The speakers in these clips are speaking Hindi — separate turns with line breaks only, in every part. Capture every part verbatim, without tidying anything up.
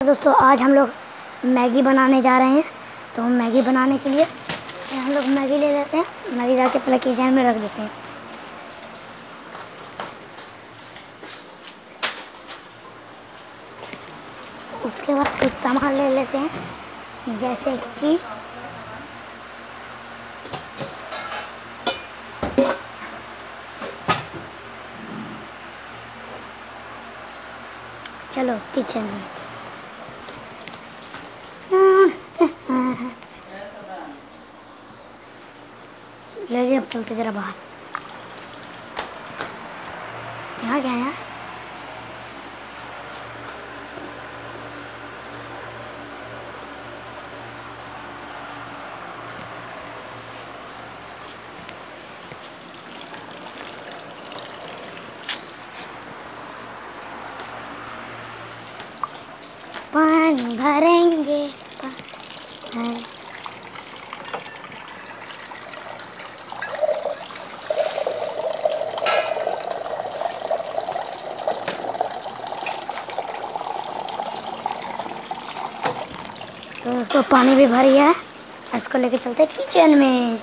दोस्तों आज हम लोग मैगी बनाने जा रहे हैं। तो मैगी बनाने के लिए हम लोग मैगी ले लेते हैं। मैगी जाके पहले किचन में रख देते हैं। उसके बाद कुछ सामान ले लेते हैं, जैसे कि चलो किचन में ले अब चलते जरा बाहर। यहाँ क्या है? पानी भरेंगे पानी। तो दोस्तों पानी भी भर गया है, इसको लेके चलते हैं किचन में।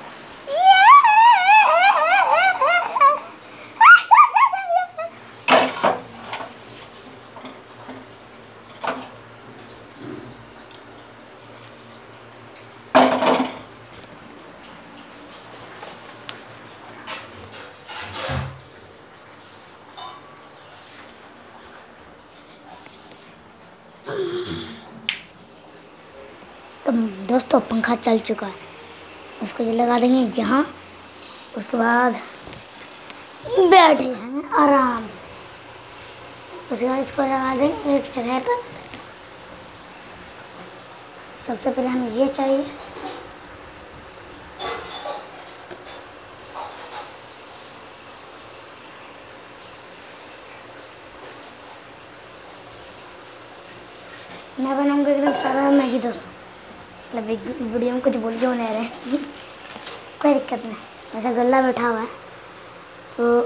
तो दोस्तों पंखा चल चुका है, उसको जो लगा देंगे यहाँ। उसके बाद बैठे हैं आराम से। उसके बाद इसको लगा देंगे एक जगह पर। सबसे पहले हमें ये चाहिए, मैं बनाऊंगा एकदम सारा मैगी दोस्तों। मतलब वीडियो में कुछ बोल क्यों नहीं रहे, कोई दिक्कत नहीं। वैसा गल्ला बैठा हुआ है तो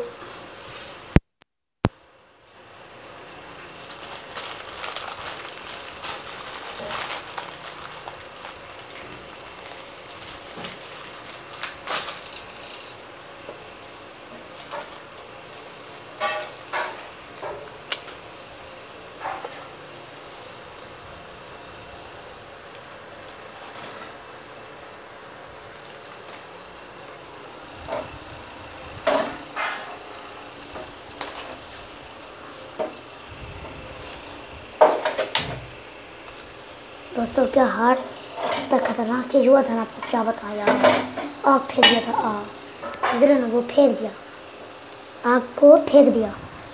दोस्तों क्या हार्ट तक खतरनाक चीज़ हुआ था ना, आपको क्या बताया यार। आग फेंक दिया था, आग इधर ना, वो फेंक दिया, आग को फेंक दिया।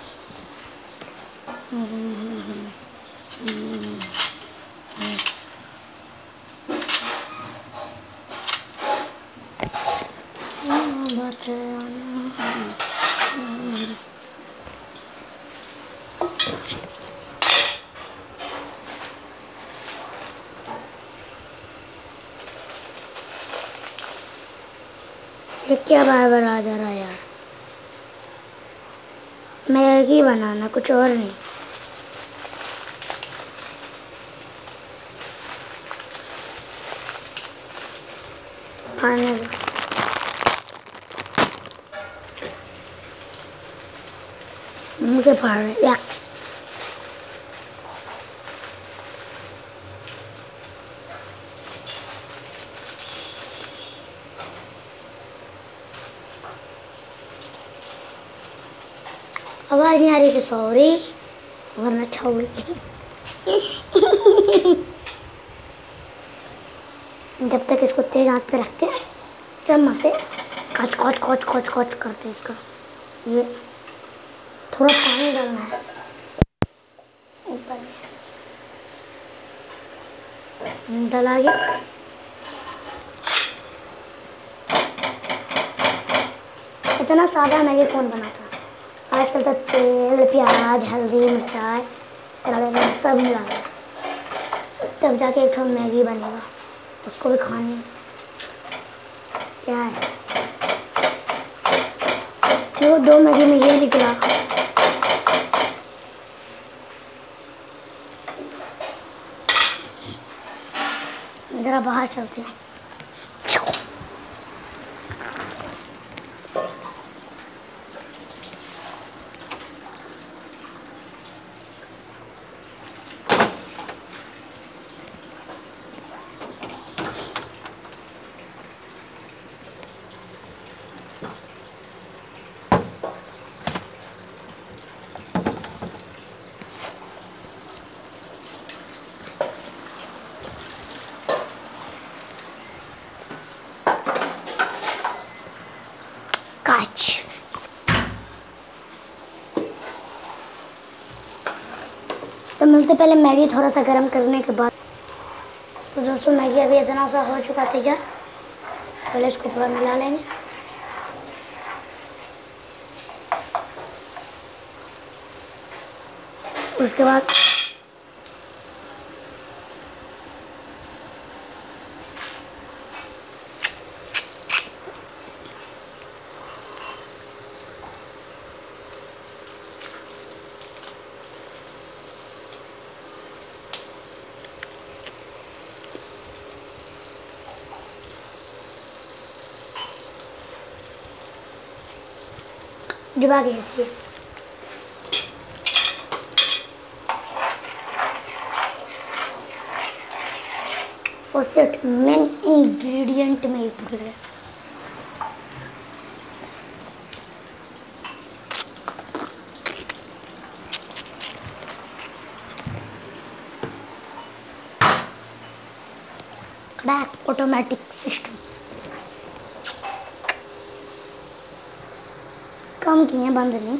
ये क्या बार बार आ जा रहा है यार। मैगी बनाना, कुछ और नहीं। खाने मुँह से फाड़ रहे या आवाज नहीं आ रही थी, सॉरी, वरना छोड़ी। जब तक इसको तेज आंच पे रख के चम्मच से कच कच कच कच कच करते इसका। ये थोड़ा पानी डालना है ऊपर में, डला गया। इतना सादा मैगी कौन बनाता? आजकल तो तेल, प्याज, हल्दी, मिर्चाई सब मिला है, तब जाके एक ठो मैगी बनेगा। उसको भी खानी क्या है। वो दो मैगी में ये निकला। ज़रा बाहर चलते हैं। काच तो मिलते पहले मैगी थोड़ा सा गर्म करने के बाद। तो दोस्तों मैगी अभी इतना सा हो चुका तैयार, पहले इसको पूरा मिला लेंगे। उसके बाद डिब्बा के हिस्से और सिर्फ मेन इंग्रेडिएंट में भूल गए। बैक ऑटोमेटिक सिस्टम कम किए बंद नहीं।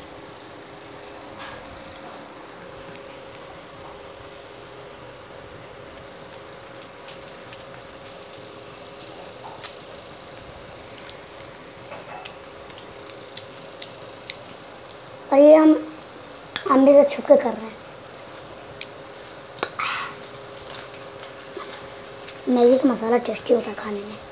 और ये हम अंडे से छुप के कर रहे हैं। मैगी का मसाला टेस्टी होता है खाने में।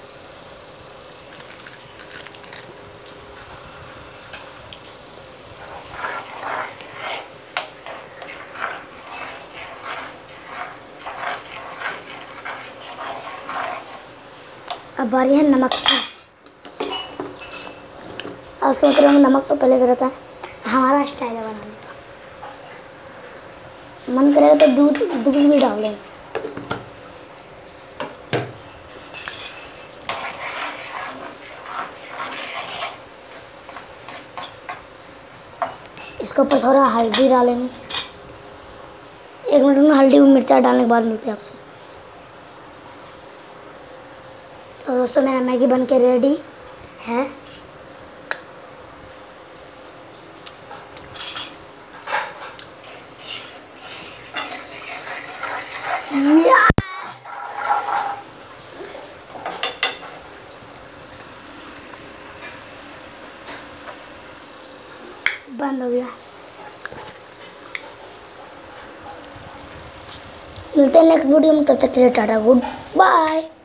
अब बारी है नमक की। अब सोच रहे हो नमक तो पहले से रहता है, हमारा स्टाइल है बनाने का। मन करेगा तो दूध दूध भी डाल देंगे। इसके ऊपर थोड़ा हल्दी डालेंगे। एक मिनट में हल्दी और मिर्चा डालने के बाद मिलते हैं आपसे। तो दोस्तों मेरा मैगी बन के रेडी है। बंद हो गया। मिलते हैं नेक्स्ट वीडियो में, तब तक के लिए टाटा गुड बाय।